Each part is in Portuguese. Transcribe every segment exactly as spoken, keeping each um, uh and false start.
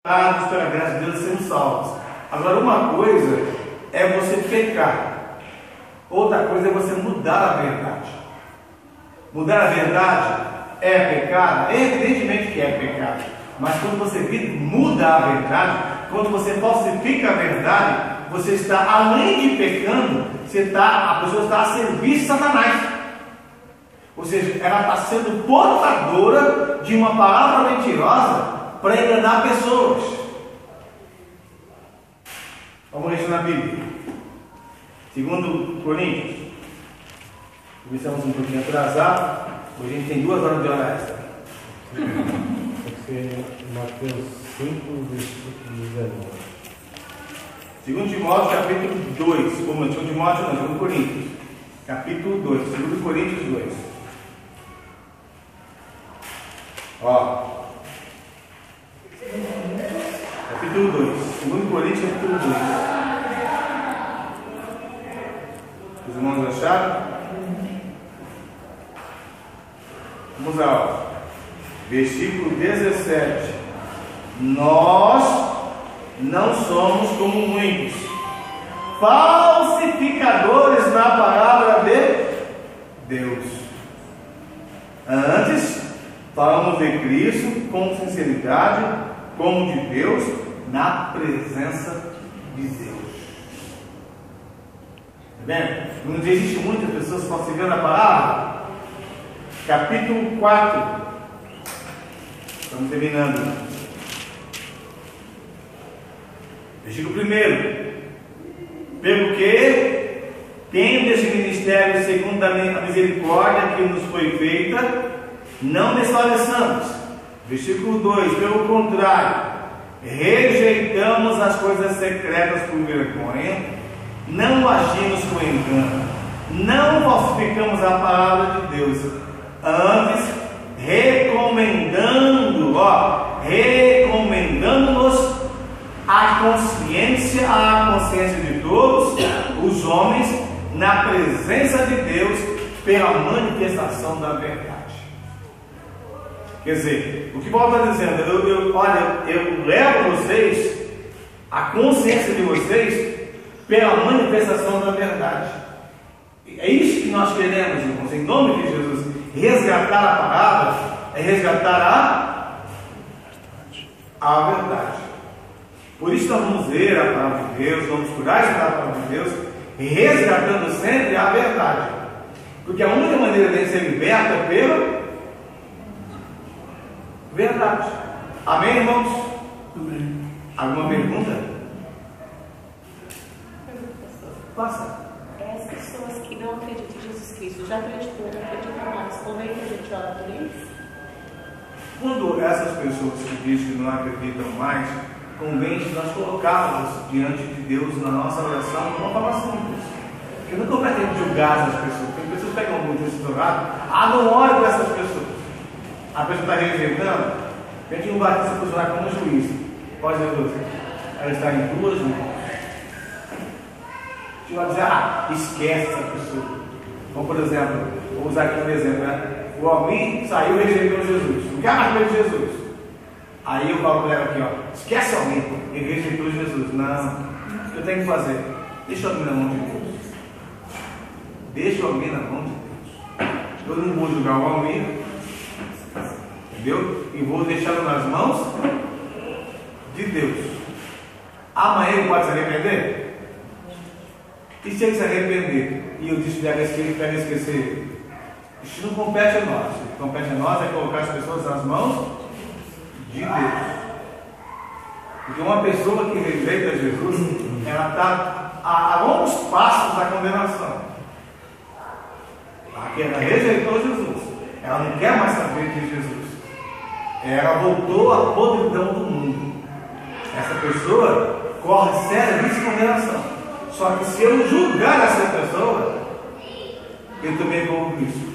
pela graça de Deus sendo salvos. Agora, uma coisa é você pecar, outra coisa é você mudar a verdade. Mudar a verdade é pecado? Evidentemente que é pecado, mas quando você muda a verdade, quando você falsifica a verdade, você está, além de pecando, você está, a pessoa está a serviço de Satanás. Ou seja, ela está sendo portadora de uma palavra mentirosa para enganar pessoas. Vamos ler isso na Bíblia. Segundo Coríntios. Começamos um pouquinho atrasado. Hoje a gente tem duas horas de hora extra. Mateus cinco, versículo dezenove. Segundo Timóteo, capítulo dois. Como segundo Timóteo, não, segundo Coríntios. Capítulo dois. Segundo Coríntios dois. Ó. Capítulo dois. Segundo Coríntios, capítulo dois. Os irmãos acharam? Vamos lá. Versículo dezessete. Nós não somos como muitos, falsificadores na palavra de Deus. Antes, falamos de Cristo com sinceridade, como de Deus, na presença de Deus. Está vendo? Não existe muitas pessoas falsificando a palavra. Capítulo quatro. Estamos terminando. Versículo primeiro. Pelo que, tendo esse ministério segundo a misericórdia que nos foi feita, não desfaleçamos. Versículo dois. Pelo contrário, rejeitamos as coisas secretas por vergonha, não agimos com engano, não falsificamos a palavra de Deus, antes recomendando, ó, recomendando-nos a consciência, a consciência de todos os homens na presença de Deus pela manifestação da verdade. Quer dizer, o que Paulo está dizendo, eu, eu, olha, eu levo vocês, a consciência de vocês, pela manifestação da verdade. É isso que nós queremos, irmãos, em nome de Jesus. Resgatar a palavra é resgatar a, a verdade. Por isso nós vamos ler a palavra de Deus, vamos curar a palavra de Deus, resgatando sempre a verdade. Porque a única maneira de ser liberto é pela verdade. Amém, irmãos? Amém. Alguma pergunta? Passa. As pessoas que não acreditam em Jesus Cristo, já acreditam, não acreditam mais, convém que a gente ore por eles? Quando essas pessoas que dizem que não acreditam mais, convém que nós colocarmos diante de Deus na nossa oração de uma forma simples. Porque não compete julgar essas pessoas. Tem pessoas que pegam muito esse doutorado, ah, não ore para essas pessoas. A pessoa está rejeitando, a gente não vai se posicionar como juiz. Pode resolver. Ela está em duas mãos. A gente vai dizer, ah, esquece essa pessoa. Como por exemplo, vou usar aqui um exemplo, né? O Almir saiu e rejeitou Jesus. Não quer mais ver Jesus. Aí eu falo para ela aqui, ó, esquece Almir, ele rejeitou Jesus. Não, o que eu tenho que fazer? Deixa o Almir na mão de Deus. Deixa o Almir na mão de Deus. Eu não vou julgar o Almir, entendeu? E vou deixá-lo nas mãos de Deus. Amanhã ele pode se arrepender? E se ele se arrepender e eu disse pega esquecer, pega esquecer, isso não compete a nós. O que compete a nós é colocar as pessoas nas mãos de Deus. Porque uma pessoa que rejeita Jesus, ela está a, a longos passos da condenação. Porque ela rejeitou Jesus, ela não quer mais saber de Jesus, ela voltou à podridão do mundo. Essa pessoa corre séria risco de condenação. Só que se eu julgar essa pessoa, eu também corro risco.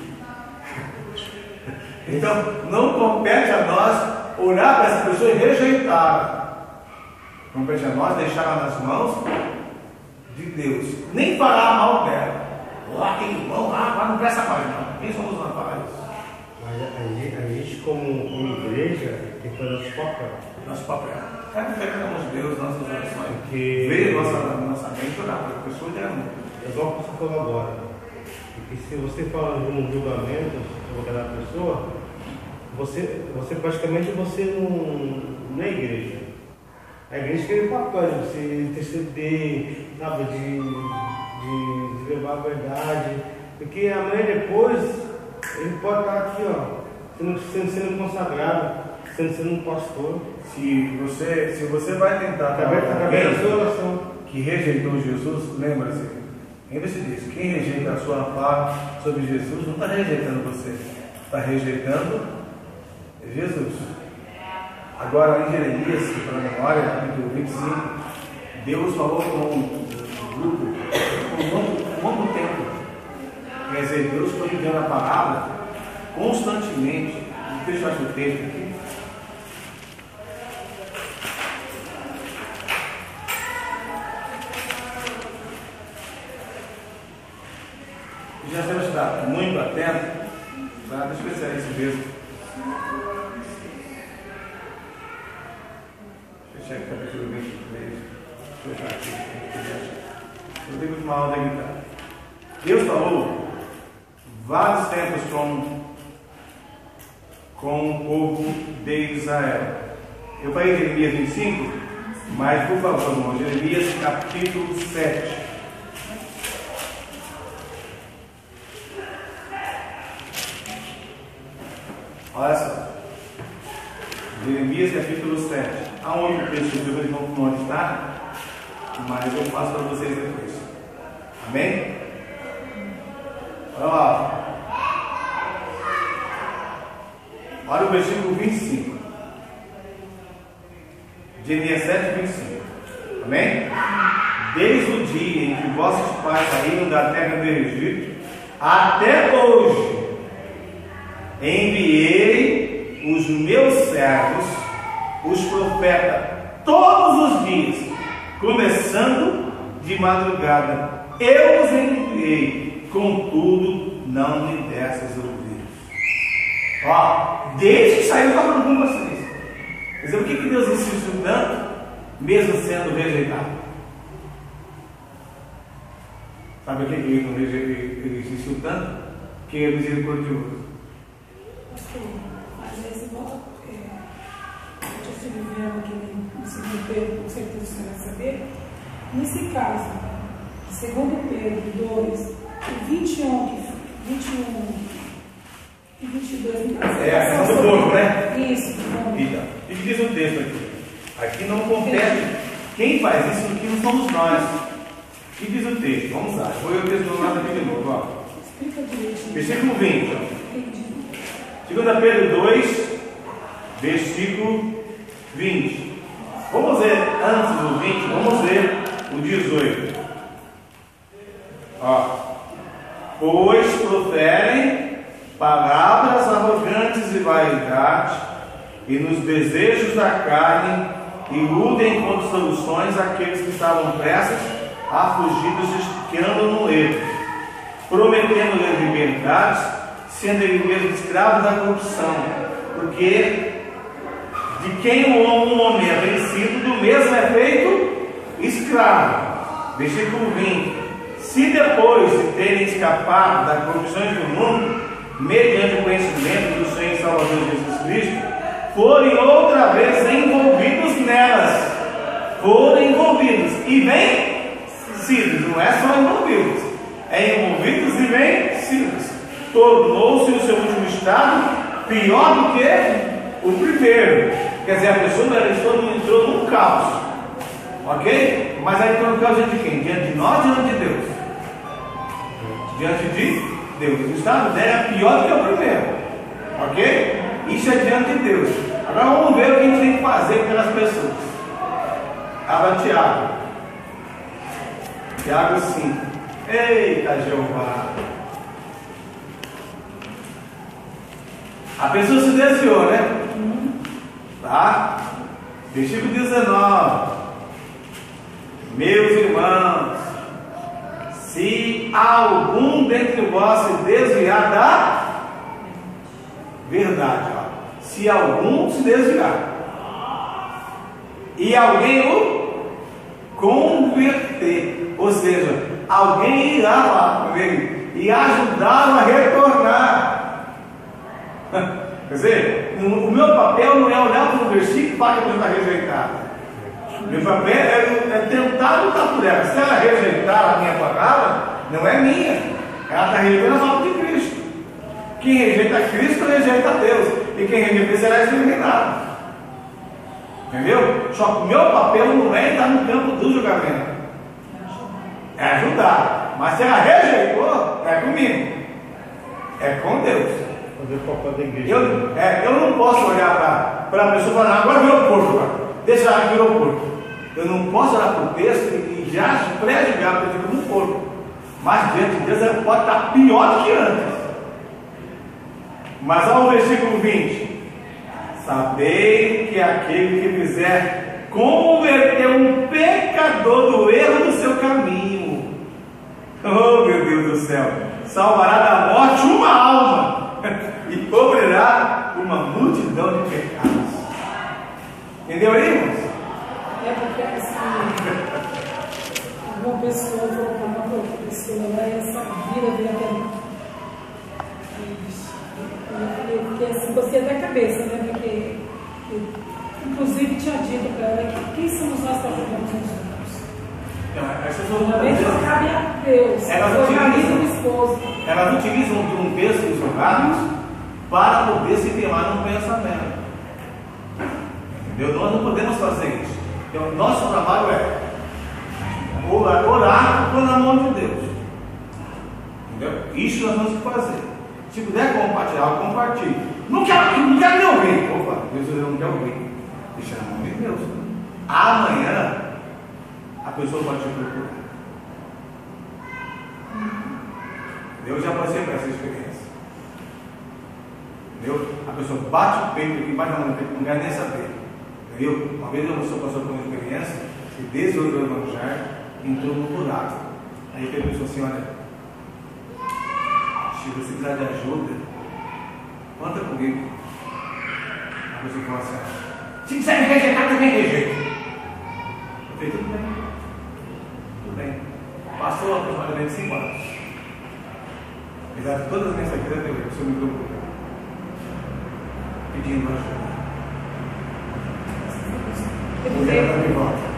Então, não compete a nós orar para essa pessoa e rejeitá-la. Compete a nós deixá-la nas mãos de Deus. Nem falar mal dela. Lá, aquele irmão lá, lá não presta mais não. Quem somos nós para isso? Mas a gente, a gente como, como igreja, tem que fazer o nosso papel. Nosso papel. É entregamos Deus, nossas orações. Que... Veio nossa, nossa mente orar, porque a pessoa já não. É igual que você falou agora. Porque se você fala de um julgamento sobre aquela pessoa, você, você praticamente você não, não é igreja. A igreja tem o papel de você interceder, sabe, de, de, de levar a verdade. Porque amanhã depois ele pode estar aqui, ó, sendo, sendo, sendo consagrado, sendo, sendo um pastor. Se você, se você vai tentar através da sua oração que rejeitou Jesus, lembra-se, lembre-se disso, quem rejeita a sua palavra sobre Jesus não está rejeitando você, está rejeitando Jesus. Agora em Jeremias, para a memória, capítulo vinte e cinco, Deus falou com um grupo por um longo, um longo tempo. Quer dizer, Deus foi me dando a palavra constantemente. Deixa eu achar o texto aqui. Já temos que estar muito atento para especializar esse mesmo. Deixa eu checar capítulo vinte e três. Deixa eu achar aqui. Eu tenho uma aula da guitarra. Deus falou vários tempos com, com o povo de Israel. Eu falei Jeremias vinte e cinco, mas por favor, irmão, Jeremias capítulo sete. Olha só, Jeremias capítulo sete. Há um outro texto que eu não onde está, mas eu faço para vocês depois. Amém? Olha lá. Olha o versículo vinte e cinco. Jeremias sete, vinte e cinco. Amém? Desde o dia em que vossos pais saíram da terra do Egito, até hoje, enviei os meus servos, os profetas, todos os dias, começando de madrugada. Eu os enviei, contudo não me desses ouvidos. Ó, desde que saiu, estava falando com vocês. Quer dizer, o que, que Deus insistiu tanto, mesmo sendo rejeitado? Sabe o que Ele não ele insistiu tanto? Que Ele é misericordioso. Às vezes, igual é, eu estive vendo aqui no segundo Pedro, com certeza você vai saber. Nesse caso, segundo Pedro dois, vinte e um, vinte e um e vinte e dois. É a questão do corpo, né? Isso. Então, o que diz o texto aqui? Aqui não compete. Quem faz isso aqui não somos nós. O que diz o texto? Vamos lá. Vou ler o texto do lado aqui de novo. Ó. Explica direitinho. Versículo vinte. Ó. Entendi. dois Pedro dois, versículo vinte. Vamos ler antes do vinte, vamos ler o dezoito. Ó. Pois proferem palavras arrogantes e vaidade, e nos desejos da carne iludem com soluções aqueles que estavam prestes a fugir dos que andam no erro, prometendo-lhes liberdade, sendo ele mesmo escravo da corrupção, porque de quem um homem é vencido, do mesmo é feito escravo. Versículo vinte. Se depois de terem escapado das corrupções do mundo, mediante o conhecimento do Senhor e Salvador Jesus Cristo, forem outra vez envolvidos nelas, forem envolvidos e vencidos, não é só envolvidos, é envolvidos e vencidos. Tornou-se o seu último estado pior do que o primeiro. Quer dizer, a pessoa não entrou num caos, ok? Mas aí entrou no caos diante de quem? Diante de nós, diante de Deus? Diante de Deus. O estado dela é pior do que o primeiro, ok? Isso é diante de Deus. Agora vamos ver o que a gente tem que fazer pelas pessoas. Abra Tiago. Tiago cinco. Eita Jeová! A pessoa se desviou, né? Tá? Versículo dezenove. Meus irmãos, se algum dentre vós se desviar da verdade, ó. Se algum se desviar, e alguém o converter, ou seja, alguém irá lá com ele e ajudá-lo a retornar. Quer dizer, o meu papel não é olhar para o versículo e falar que a pessoa está rejeitada. Meu papel é, é tentar lutar por ela. Se ela rejeitar a minha palavra, não é minha. Ela está rejeitando a palavra de Cristo. Quem rejeita Cristo, rejeita a Deus. E quem rejeita será exterminado. Entendeu? Só que o meu papel não é estar no campo do julgamento. É ajudar. Mas se ela rejeitou, é comigo. É com Deus. Fazer o papel da igreja. Eu, é, eu não posso olhar para a pessoa e falar, agora virou porco, cara. Deixa ela que virou porco. Eu não posso olhar para o texto e já pré-julgar porque eu como porco. Mas diante de Deus ela pode estar pior do que antes. Mas ao versículo vinte: sabei que aquele que fizer converter um pecador do erro do seu caminho, oh meu Deus do céu, salvará da morte uma alma e cobrirá uma multidão de pecados. Entendeu aí, irmãos? É porque assim, uma pessoa falou para uma outra pessoa, né, essa vida veio até mim. Eu fiquei assim, gostei até a cabeça, né? Porque eu, inclusive, tinha dito para ela que quem somos nós para julgarmos os outros? Realmente não cabe a Deus. Elas utilizam o esposo. Elas utilizam um texto dos julgados para poder se firmar num pensamento. Entendeu? Nós não podemos fazer isso. Então, nosso trabalho é orar, orar na mão de Deus. Entendeu? Isso nós temos que fazer. Se puder compartilhar, compartilhe. Não quero, não quero nem ouvir. Opa, Deus não quer ouvir. Deixa na mão de Deus. Amanhã a pessoa pode te procurar. Eu já passei por essa experiência. Entendeu? A pessoa bate o peito aqui, bate a mão no peito, não quer nem saber. Entendeu? Uma vez uma pessoa passou por uma experiência que desde o evangelho entrou no buraco. Aí a pessoa assim, olha, se você precisar de ajuda, conta comigo. A pessoa fala assim, se quiser me rejeitar, também rejeito. Eu falei, tudo bem. Tudo bem. Passou aproximadamente cinco anos. Apesar de todas as minhas saídas, a pessoa me procura. Pedindo ajuda. Mulher está de volta.